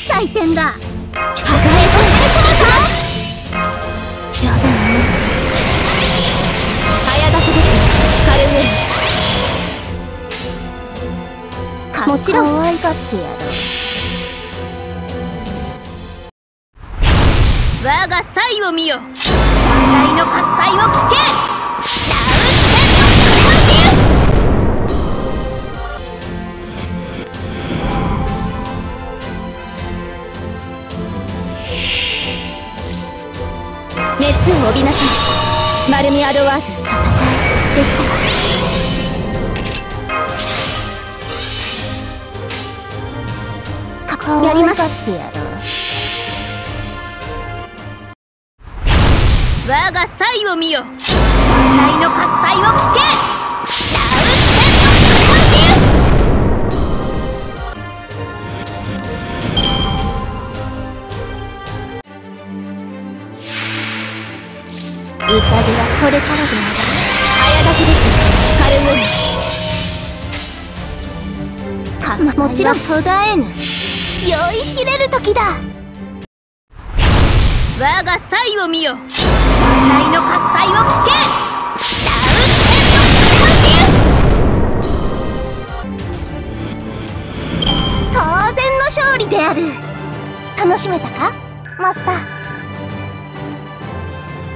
祭典だ。 輝かしいやだな。早炊きですカルメン。もちろん可愛がってやろう。我が祭を見よ。万来の喝采を聞け。ラウン熱を帯びなさい。マルミアドワーズ。戦いですか。やりますってやろう。我が祭を見よ。万来の喝采を聞け。ラウン宴はこれからである。 早炊きですカルメン。 もちろん途絶えぬ。 酔いしれる時だ。我が祭を見よ。万来の喝采を聞け。ラウン当然の勝利である。楽しめたかマスター。